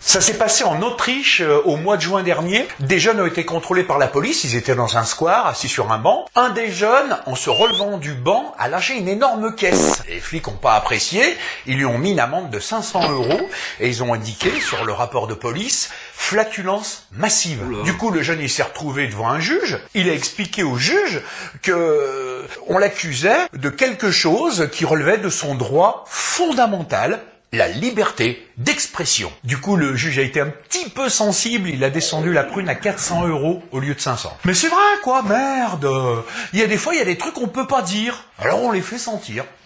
Ça s'est passé en Autriche au mois de juin dernier. Des jeunes ont été contrôlés par la police, ils étaient dans un square, assis sur un banc. Un des jeunes, en se relevant du banc, a lâché une énorme caisse. Les flics n'ont pas apprécié, ils lui ont mis une amende de 500 € et ils ont indiqué sur le rapport de police flatulence massive. Du coup, le jeune il s'est retrouvé devant un juge, il a expliqué au juge que on l'accusait de quelque chose qui relevait de son droit fondamental, la liberté d'expression. Du coup, le juge a été un petit peu sensible, il a descendu la prune à 400 € au lieu de 500. Mais c'est vrai, quoi, merde. Il y a des fois, il y a des trucs qu'on peut pas dire. Alors on les fait sentir.